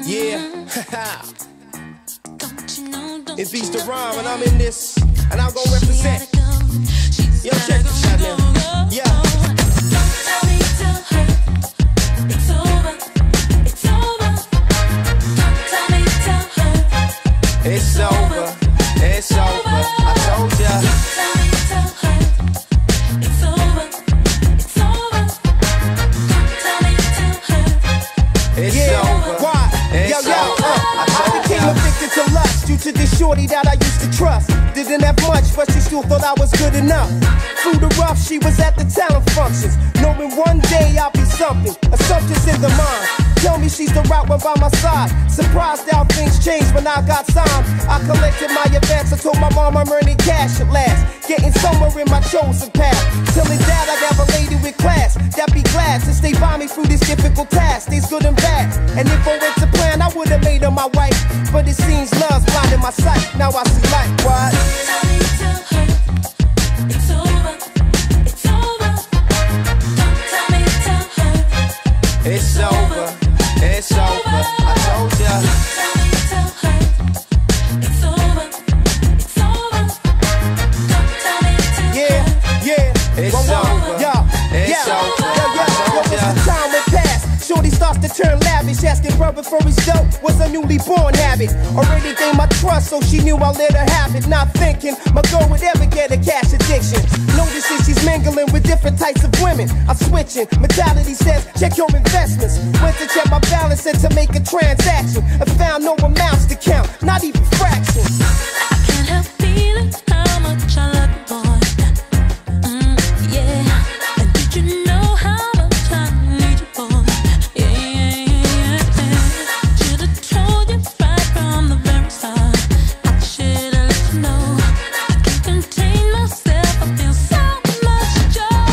Yeah. It beats the rhyme and I'm in this, and I'm gonna represent. Yo, check this out now. Yeah. It's over. It's over. Tell me, tell her. It's over. It's over. I told ya. Tell me, tell her. It's over. It's over. Tell me, tell her. It's Yeah. over. Why? It's Yo, over. I became addicted to lust due to this shorty that I used to trust. Didn't have much, but she still thought I was good enough. Through the rough, she was at the talent functions, knowing one day I'll be something. Assumptions in the mind. Tell me she's the right one by my side. Surprised how things changed when I got signed. I collected my advance. I told my mom I'm earning cash at last, getting somewhere in my chosen path. Telling dad I'd have a lady with class that be glad to stay by me through this difficult task. These good and bad, and if I went to plan, I would have made her my wife. But it seems love's blinding my sight. Now I see light. What? Tell me, tell her. It's over. It's over. Tell me, tell her. It's over. It's over. I told ya. Tell me, tell her. It's over. It's over. Tell me, tell her. Yeah. It's Whoa, whoa. over. Yo, It's over. Yo, I told as ya. the time went past, shorty starts to turn lavish, asking brother for his dough was a newly born habit. Already gained my trust, so she knew I let her have it. Not thinking my girl would ever get a cash addiction. Noticing she's mingling with different types of women. I'm switching. Mentality says check your investments. Went to check my balance and to make a transaction. I found no amounts to count, not even fractions. I can't help feeling how much I love you, boy. Yeah. And did you know how much I need you, boy? Yeah. Should've told you right from the very start. I should've let you know. I can't contain myself. I feel so much joy.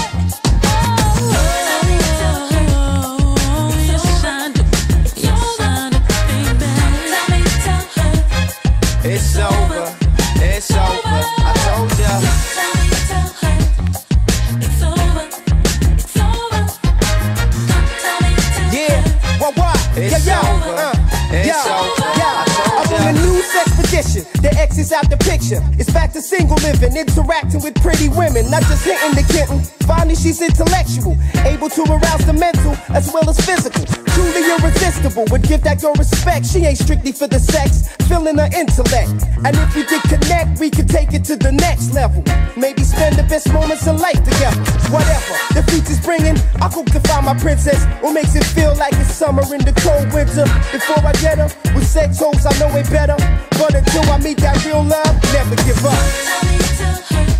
Yes, I do. Yes, I do, baby. Tell me, tell her. It's over. It's over. I told ya. Tell me, tell her. It's over. It's over. Tell me, tell Yeah, her. what? It's over. It's over. I told I'm on a ya. new expedition. The X is out the picture. It's back to single living, interacting with pretty women, not just hitting the kitten. Finally, she's intellectual, able to arouse the mental as well as physical. Truly irresistible, would give that girl respect. She ain't strictly for the sex, feeling her intellect. And if we could connect, we could take it to the next level. Maybe spend the best moments of life together. Whatever the future's bringing, I hope to find my princess. What makes it feel like it's summer in the cold winter? Before I get her, with sex holes I know it better. But until I meet that real love, never give up. Tell me, tell her.